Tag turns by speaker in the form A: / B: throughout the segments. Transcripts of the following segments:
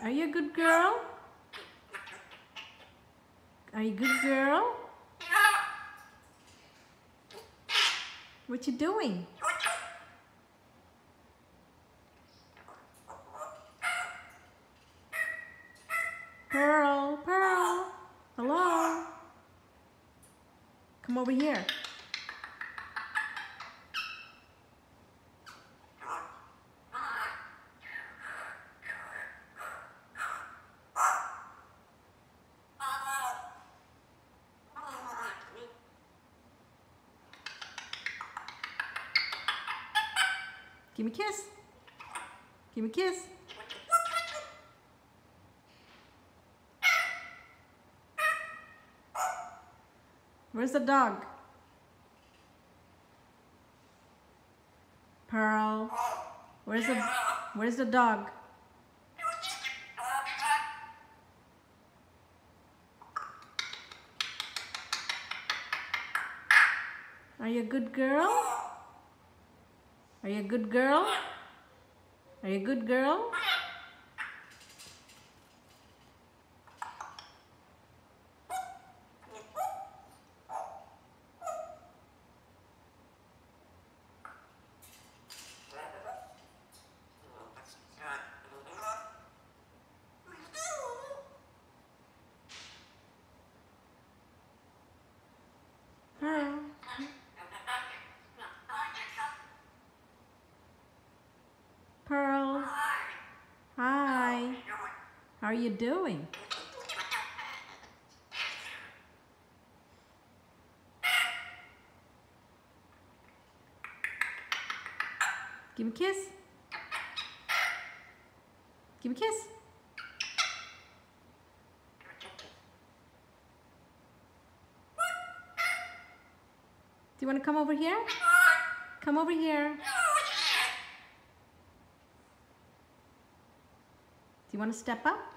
A: Are you a good girl? Are you a good girl? What you doing? Pearl, Pearl, hello? Come over here. Give me a kiss. Give me a kiss. Where's the dog? Pearl. Where's the dog? Are you a good girl? Are you a good girl? Are you a good girl? Pearl. Pearl. Hi. How are you doing? Give me a kiss. Give me a kiss. Do you want to come over here? Come over here. Do you want to step up?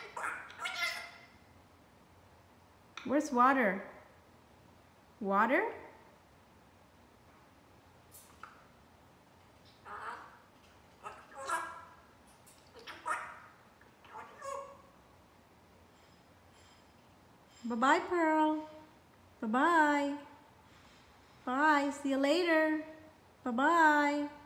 A: Where's water? Water? Bye-bye, Pearl. Bye-bye. Bye. See you later. Bye-bye.